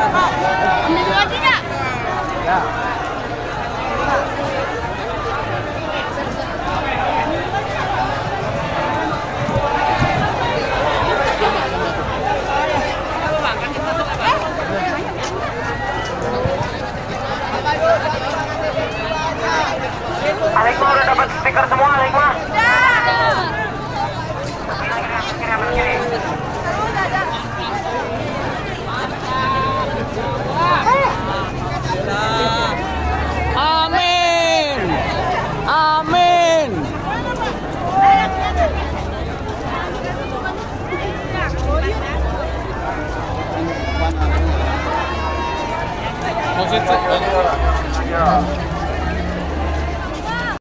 Ambil lagi nggak? Ya. Alikma udah dapat stiker semua, Alikma. Amin. Amin. Maksud